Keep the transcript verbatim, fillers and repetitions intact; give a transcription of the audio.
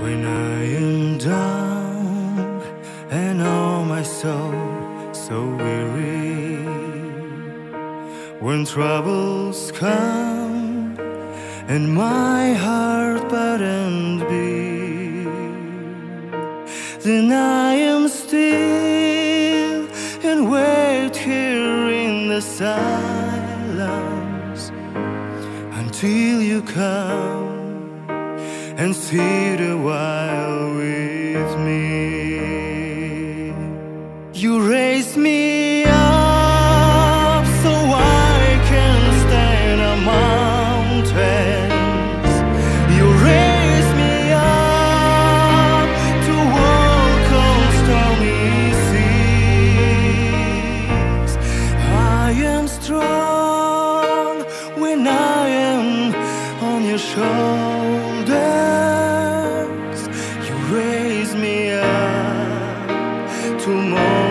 When I am down and all my soul so weary, when troubles come and my heart burdened be, then I am still and wait here in the silence until you come and sit a while with me. You raise me up so I can stand on mountains. You raise me up to walk on stormy seas. I am strong when I am on your shoulders. You raise me up to more